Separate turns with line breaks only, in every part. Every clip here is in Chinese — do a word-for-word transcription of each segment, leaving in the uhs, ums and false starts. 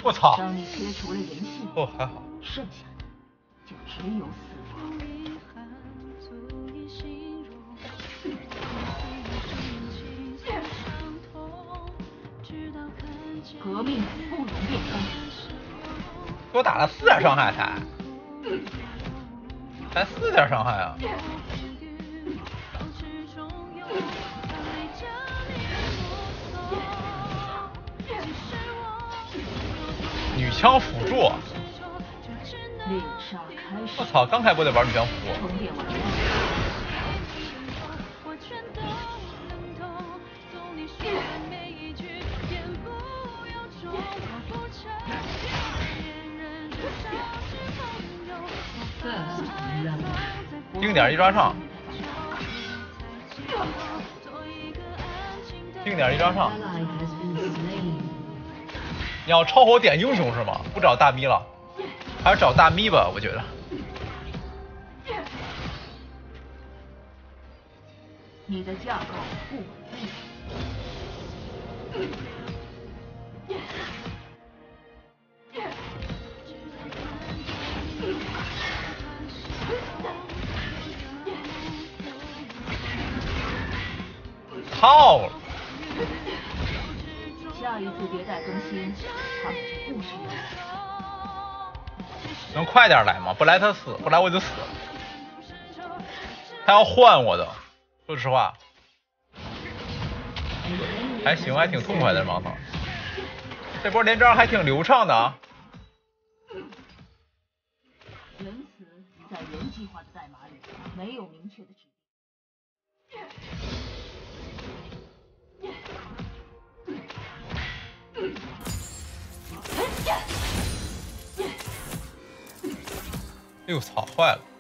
我操！
当你切除了人性，
哦，还好。
剩下的就只有死亡。革命不容变通。
给我打了四点伤害才，才四点伤害啊！女枪辅助。
猎杀开始。
我操！刚开播得玩女枪辅助。
充电完了。
定点一抓上，定点一抓上。你要超火点英雄是吗？不找大咪了，还是找大咪吧，我觉得。
你的架构不稳定。
操了！
下一次迭代更新，他们就不需要。
能快点来吗？不来他死，不来我就死了。他要换我的，说实话，还行，还挺痛快的盲僧。这波连招还挺流畅的啊。
仁慈在原计划的代码里没有明确的指
哎呦操，坏了！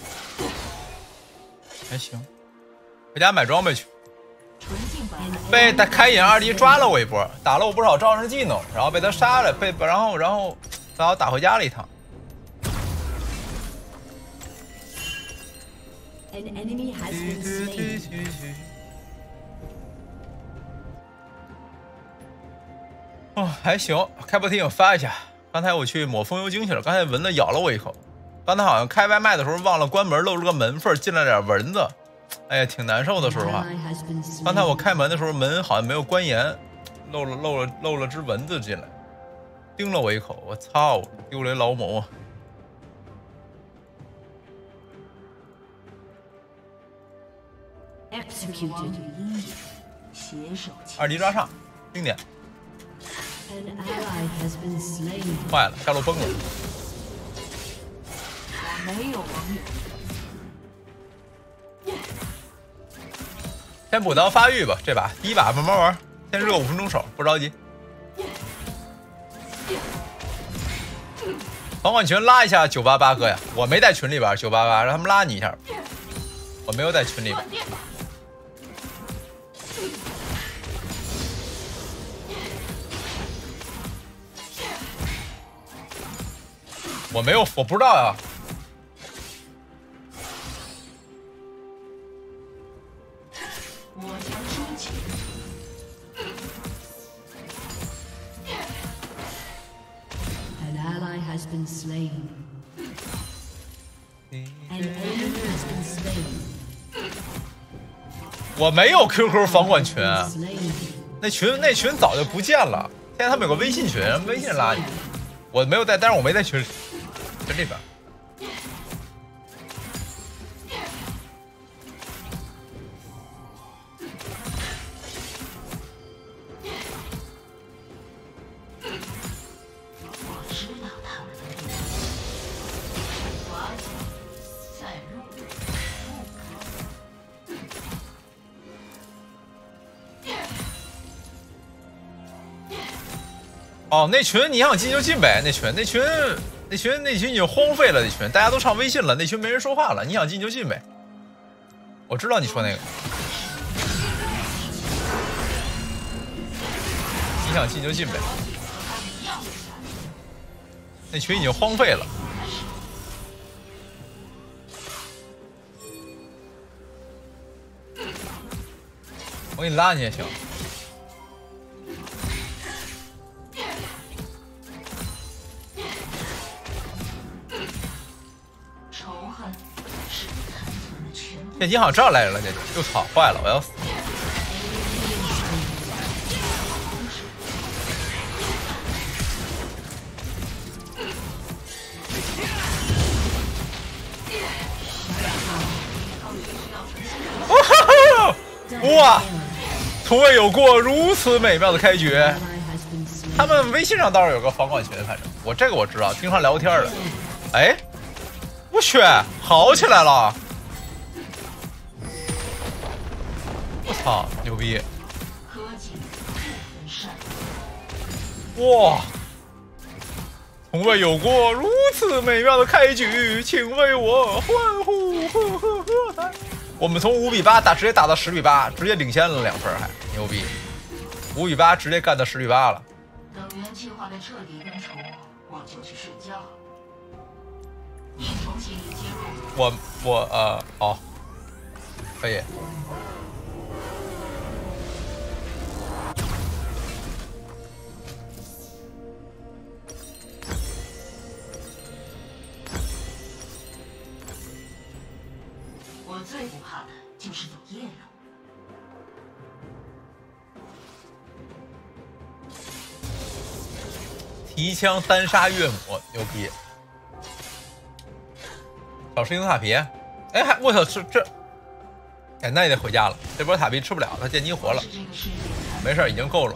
还行，回家买装备去。被他开眼二弟抓了我一波，打了我不少招式技能，然后被他杀了，被然后然后把我打回家了一趟。哦，还行，开播提醒发一下。刚才我去抹风油精去了，刚才蚊子咬了我一口。刚才好像开外卖的时候忘了关门，漏了个门缝，进来点蚊子。哎呀，挺难受的，说实话。刚才我开门的时候，门好像没有关严，漏了漏了漏了只蚊子进来，叮了我一口。我操，丢雷老母！二级抓上，定点。坏了，下路崩了。
没有网友。
先补刀发育吧，这把第一把慢慢玩，先热五分钟手，不着急。房管群拉一下九八八哥呀，我没在群里边，九八八让他们拉你一下，我没有在群里边。我没有，我不知道呀。
An ally has been slain. An enemy has been slain.
我没有 Q Q 房管群，那群那群早就不见了。现在他们有个微信群，微信拉你。我没有在，但是我没在群里，群里边。哦，那群你想进就进呗，那群那群那群那群已经荒废了，那群大家都上微信了，那群没人说话了，你想进就进呗。我知道你说那个，你想进就进呗。那群已经荒废了。我给你拉你也行。 剑姬好像这儿来人了，剑姬，我操，坏了，我要死！哇！从未有过如此美妙的开局。他们微信上倒是有个房管群，反正我这个我知道，经常聊天的。哎，我去，好起来了！我操，牛逼！哇！从未有过如此美妙的开局，请为我欢呼！呵呵呵！我们从五比八打直接打到十比八，直接领先了两分，还牛逼！五比八直接干到十比八了。
等元气化的彻底根除，我就去睡觉。你重新接入。
我我呃好，可以。
我最不怕的就是走夜路。
提枪单杀岳母，牛逼！找十星塔皮，哎，还我操，这这，哎，那也得回家了。这波塔皮吃不了，他剑姬活了，没事，已经够了。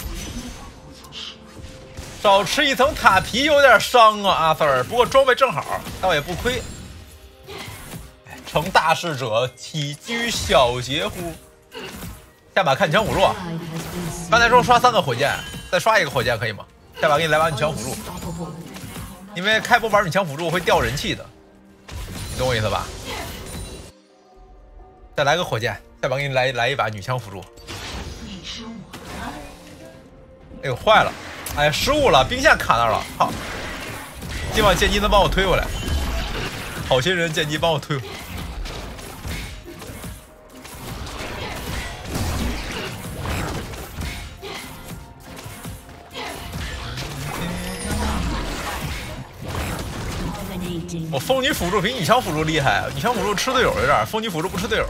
少吃一层塔皮有点伤啊，阿 Sir。不过装备正好，倒也不亏。成大事者，岂居小节乎？下把看枪辅助。刚才说刷三个火箭，再刷一个火箭可以吗？下把给你来把女枪辅助，因为开波玩女枪辅助会掉人气的，你懂我意思吧？再来个火箭，下把给你来来一把女枪辅助。哎呦，坏了！哎呀，失误了，兵线卡那儿了，操！希望剑姬能帮我推回来。好心人剑姬帮我推回来。我风女辅助比女枪辅助厉害，女枪辅助吃队友有点，风女辅助不吃队友。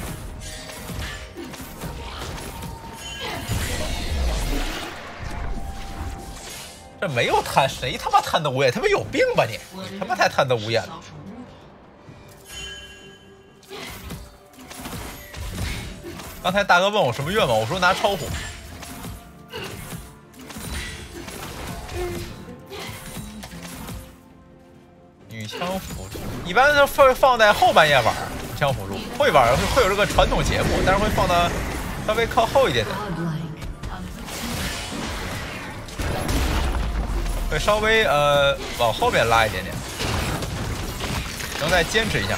这没有贪，谁他妈贪得无厌？他妈有病吧你？你他妈太贪得无厌了！刚才大哥问我什么愿望，我说拿超火。女枪辅助一般是会放在后半夜玩，女枪辅助会玩会会有这个传统节目，但是会放到稍微靠后一点点，会稍微呃往后面拉一点点，能再坚持一下。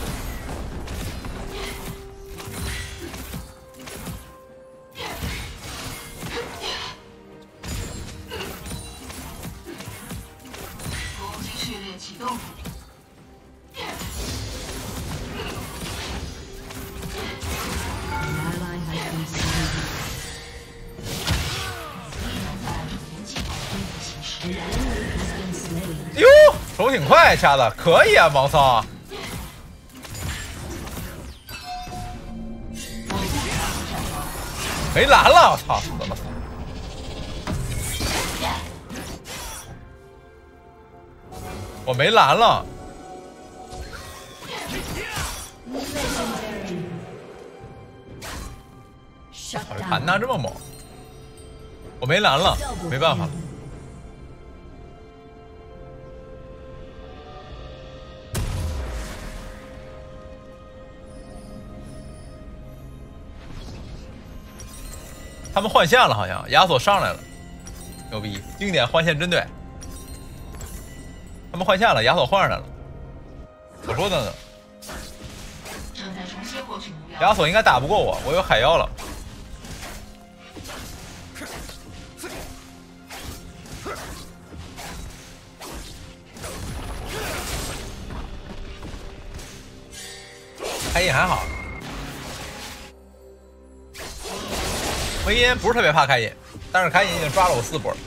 攻击序列启动。
哟，手挺快，掐的可以啊，王桑。没蓝了，我操，死了！我没蓝了。这盘纳这么猛，我没蓝了，没办法了。他们换线了，好像亚索上来了，牛逼！经典换线针对，他们换线了，亚索换上来了。我说的呢，亚索应该打不过我，我有海妖了。开印还好。梅因不是特别怕开隐，但是开隐已经抓了我四波了。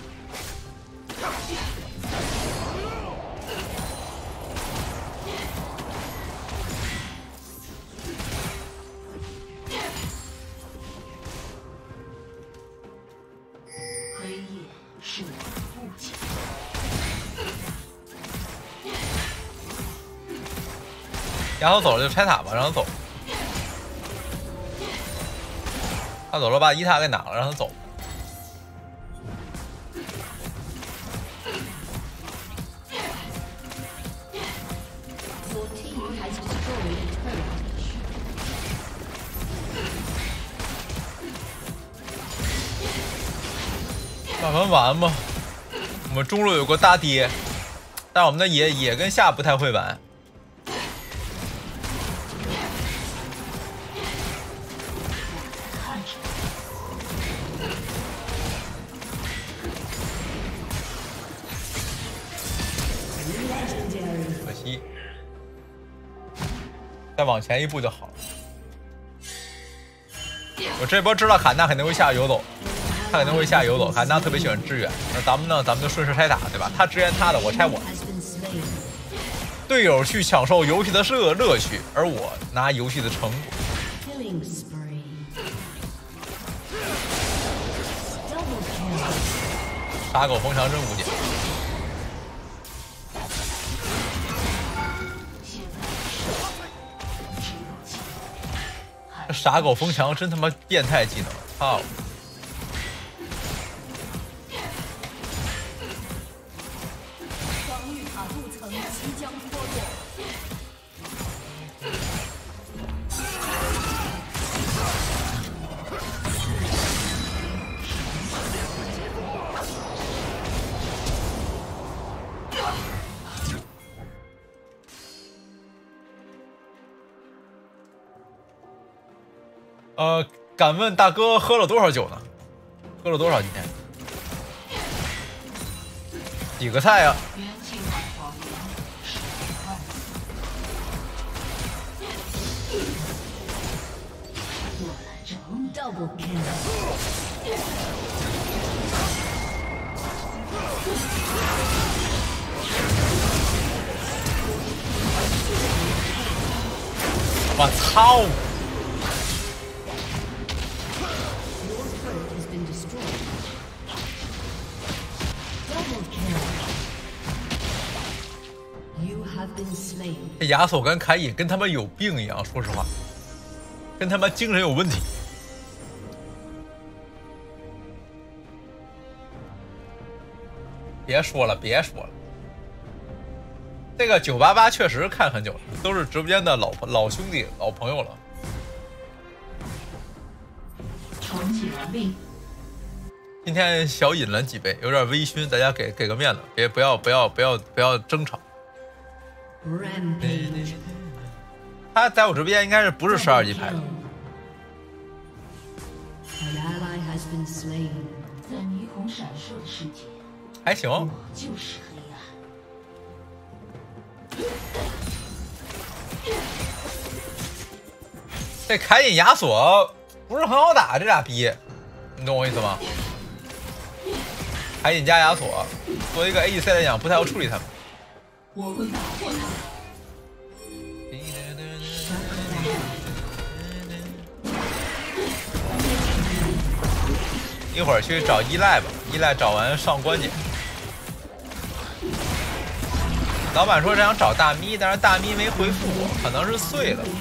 亚索走了就拆塔吧，让他走。他走了，把一塔给拿了，让他走。 慢慢玩吧，我们中路有个大爹，但我们的野野跟夏不太会玩。可惜，再往前一步就好了。我这波知道卡纳肯定会下游走。 他肯定会下游走，卡纳特别喜欢支援。那咱们呢？咱们就顺势拆塔，对吧？他支援他的，我拆我。队友去享受游戏的乐乐趣，而我拿游戏的成果。打狗封墙真无解。这傻狗封墙真他妈变态技能，操！ 呃，敢问大哥喝了多少酒呢？喝了多少今天？几个菜呀、啊？
Double kill.
我操！ 这亚索跟凯隐跟他们有病一样，说实话，跟他们精神有问题。别说了，别说了。这个九八八确实看很久了，都是直播间的老老兄弟、老朋友了。
重启完毕。
今天小饮了几杯，有点微醺，大家给给个面子，别不要不要不要不要争吵。
Rampage.
他在我这边应该是不是十二级排的？
An ally has been slain.
在霓虹闪烁的世界，
还行。
我就是黑暗。
这凯隐亚索不是很好打，这俩逼，你懂我意思吗？凯隐加亚索，作为一个 A D C 来讲，不太好处理他们。
我会打破它。
一会儿去找依赖吧，依赖找完上官姐。老板说想找大咪，但是大咪没回复我，可能是碎了。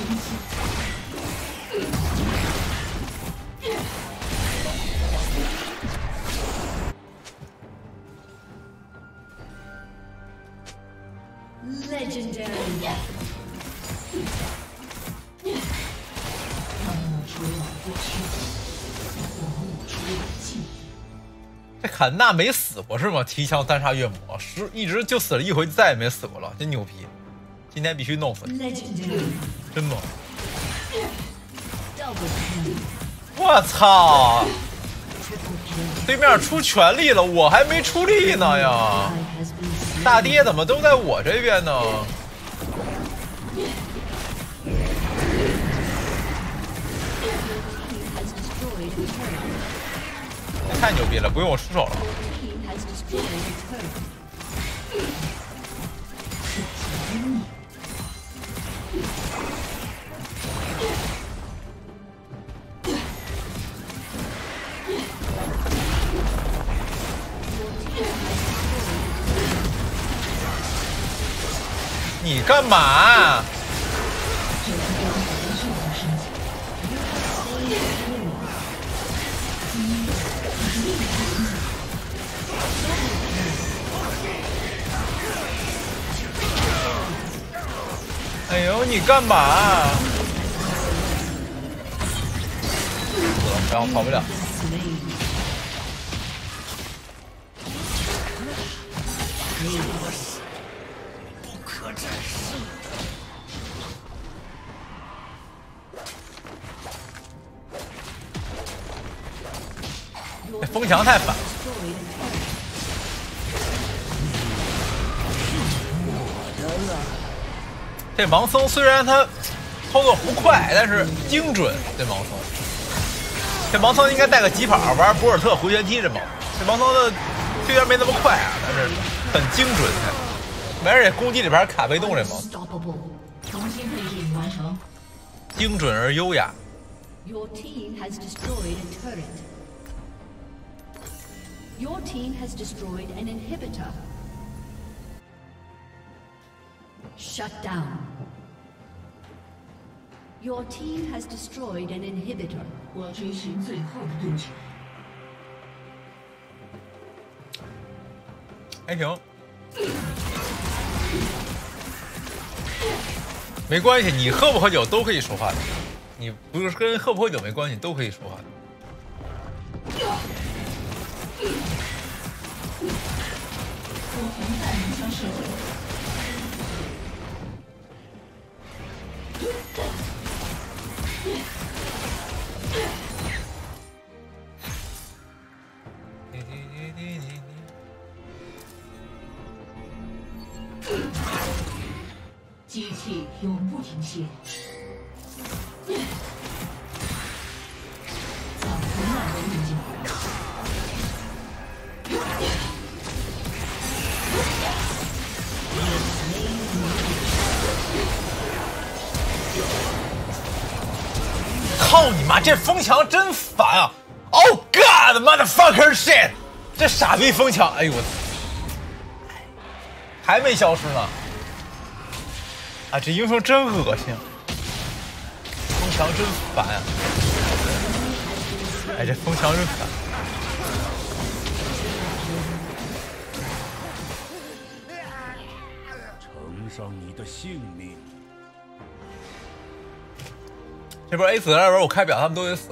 Legendary.
这坎纳没死过是吗？提枪单杀月魔，是一直就死了一回，再也没死过了，真牛逼！今天必须弄死你，
Legendary.
真猛！
Double kill.
我操！
Triple kill.
对面出全力了，我还没出力呢呀！
Ally has been slain.
大爹怎么都在我这边呢？
Has destroyed a turret.
太牛逼了，不用我出手了。
Team has destroyed a turret.
你干嘛？ 哎呦，你干嘛？死了，然后跑不了。 这风墙太烦。这盲僧虽然他操作不快，但是精准。这盲僧，这盲僧应该带个疾跑玩博尔特回旋踢。这盲，这盲僧的虽然没那么快啊，但是很精准。而且攻击里边卡被动，这盲
重新配置完成。
精准而优雅。
Your team has destroyed a turret. Your team has destroyed an inhibitor. Shut down. Your team has destroyed an inhibitor.
我追寻最后的对决。
还行，没关系，你喝不喝酒都可以说话的。 你不是跟喝不喝酒没关系，都可以说话的。
我平淡能枪射击。机器永不停歇。
操你妈！这风墙真烦啊 ！Oh God, motherfucker shit！ 这傻逼风墙，哎呦我，还没消失呢！啊，这英雄真恶心，风墙真烦啊！哎，这风墙真烦。
呈上你的性命。
这边 A 死那边我开表，他们都得死。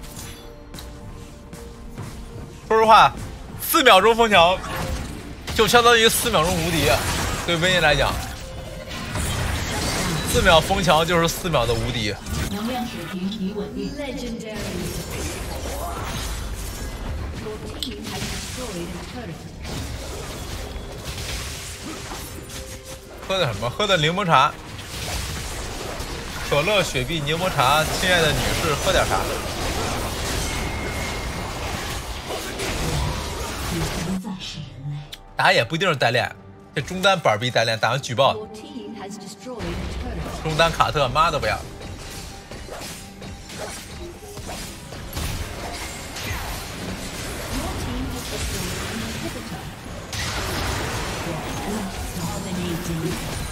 说实话，四秒钟风墙就相当于四秒钟无敌，对瘟疫来讲，四秒风墙就是四秒的无敌。
能量水平已稳定。
Legendary. Your team has destroyed a turret.
喝的什么？喝的柠檬茶。 可乐、雪碧、柠檬茶，亲爱的女士，喝点啥？
你不再是人类。
打野不一定是单练，这中单板逼单练，打完举报，
Your team has destroyed a turret.
中单卡特，妈都不要。
Your team has destroyed an inhibitor. Dominating.